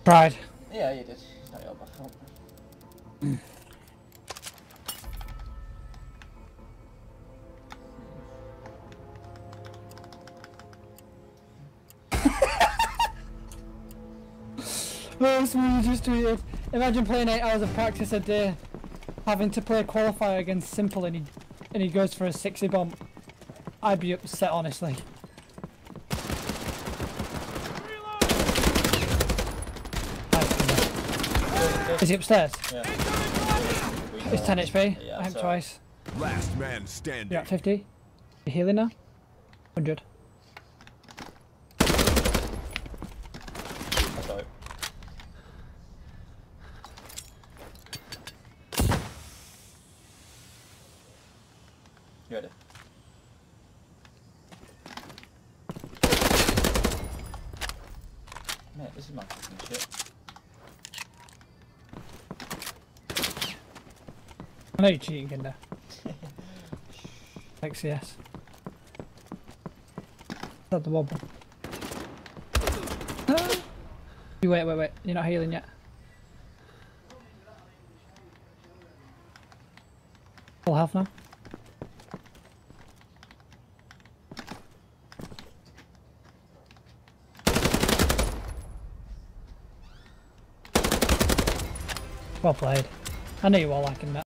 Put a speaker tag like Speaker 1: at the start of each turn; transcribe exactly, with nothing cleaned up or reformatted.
Speaker 1: Tried.
Speaker 2: Yeah, you did. It's not your fault.
Speaker 1: Oh, someone just tweeted. Imagine playing eight hours of practice a day, having to play qualifier against s one mple, and he and he goes for a sixty bomb. I'd be upset, honestly. Is he upstairs?
Speaker 2: Yeah.
Speaker 1: It's ten H P.
Speaker 2: Yeah,
Speaker 1: I hit
Speaker 2: so-
Speaker 1: twice.
Speaker 3: Last man standing.
Speaker 1: You're at fifty. You healing now? one hundred.
Speaker 2: That's right. You ready? Mate, this is my fucking shit.
Speaker 1: I know you're cheating, Kinder. Like C S. Not the wobble. Ah. You wait, wait, wait. You're not healing yet. Full health now. Well played. I knew you were liking that.